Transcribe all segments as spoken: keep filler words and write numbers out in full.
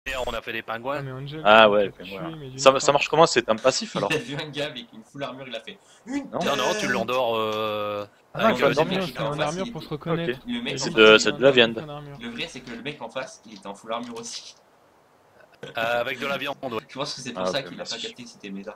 On a fait des Ah, pingouins. mais Angel, Ah il ouais, t'a ok, tué, voilà. mais d'une Ça, ça frappe. marche comment? C'est un passif alors? Il a vu un gars avec une full armure, il a fait une Non. Non, non, tu l'endors euh, Ah non, avec il faut euh, des endormir. Non, flèches. c'est en face, armure il pour se était- reconnaître. Le mec, Et en c'est face, de, il- c'est de la viande. En armure. Le vrai, c'est que le mec en face, il était en full armure aussi. Euh, avec de la viande, ouais. Je pense que c'est pour Ah, ça ok, qu'il a pas merci. capté que c'était méta.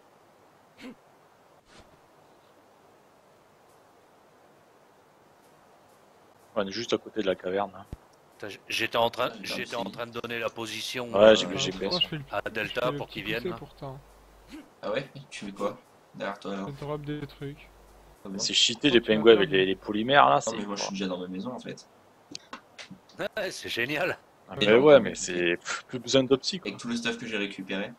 On est juste à côté de la caverne. Hein. Putain, J'étais en train, Ouais, j'étais en train de donner la position Ouais, j'ai euh, vu Enfin, G P S. moi, je fais le- à je Delta fais le pour petit qu'ils viennent. poussé là. pourtant. Ah ouais? Tu fais quoi? Derrière toi alors? Ça drop des trucs. Ah bon. C'est cheaté les pingouins avec les, les polymères là. Non, mais moi je c'est- suis déjà dans ma maison en fait. Ouais, c'est génial. Ah, Et mais donc, ouais, on- mais c'est pff, plus besoin d'optique. Avec tout le stuff que j'ai récupéré.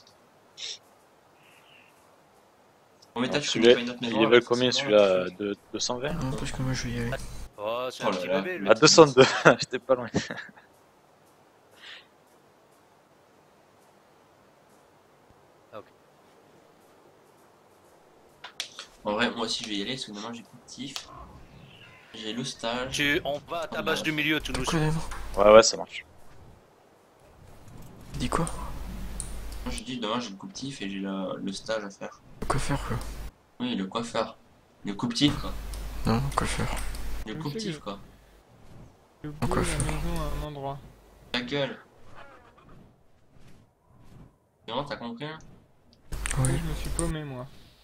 En méta, Alors, tu celui-là, connais pas une autre maison? il level avec combien forcément, celui-là? là, tu de deux cent vingt? Non, parce que moi je vais y aller. Oh, c'est Oh un là petit là. bébé, lui. À deux cent deux, j'étais pas loin. En vrai, moi aussi je vais y aller parce que demain j'ai Coutif. J'ai le stage. Tu, on va à ta base du milieu, tu nous Quoi, Léon? Ouais, ouais, ça marche. Dis quoi? Moi j'ai dit demain j'ai le Coutif et j'ai le, le stage à faire. Quoi faire quoi? Oui, le coiffeur. Le Coutif quoi. Non, quoi faire? Le Je sais Coutif que- quoi. J'ai Encore oublié la faire. maison à un endroit. Ta gueule. Non, t'as compris hein? Oui. Je me suis paumé, moi.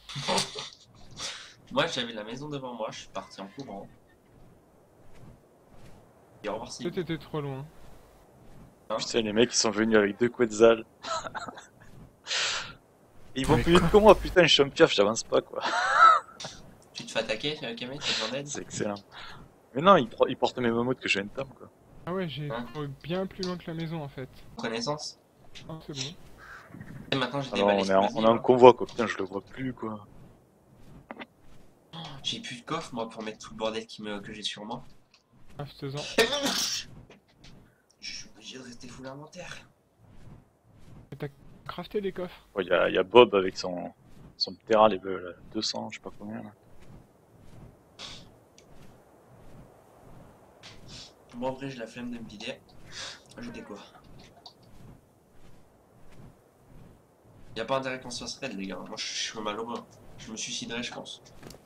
Moi j'avais la maison devant moi, je suis parti en courant. Et au revoir si. Toi, t'étais trop loin. Putain, les mecs ils sont venus avec deux quetzals. Ils vont Mais plus vite quoi? que moi, putain, je suis un piaf, j'avance pas quoi. Tu te fais attaquer, euh, Kamé, t'as besoin d'aide? C'est excellent. Mais non, ils, pro- ils portent mes mamottes que j'ai une tome quoi. Ah ouais, j'ai Hein? couru bien plus loin que la maison, en fait. Connaissance? Ah, c'est bon. Et maintenant j'ai des Alors balles on est, en, on est explosives, en hein. convoi quoi, putain, je le vois plus quoi. J'ai plus de coffre moi pour mettre tout le bordel qui me... que j'ai sur moi. Ah, faisant. Je suis obligé de rester full inventaire. Crafter des coffres. Il y, a, y a Bob avec son, son Terra level deux cents, je sais pas combien là. Moi en vrai j'ai la flemme de me vider. Je découvre. Y'a pas intérêt qu'on se fasse raid les gars, moi je suis malheureux. Je me suiciderai je pense.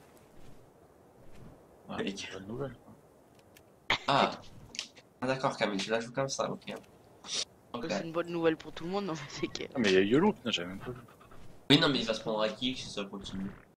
Ouais, Mec. c'est une bonne nouvelle. Ah, ah d'accord Camille, tu la joues comme ça, ok. Ok. C'est une bonne nouvelle pour tout le monde, non mais c'est que... Ah, mais il y a Yolo, putain, j'avais même pas vu. Oui non mais il va se prendre à kick si ça continue.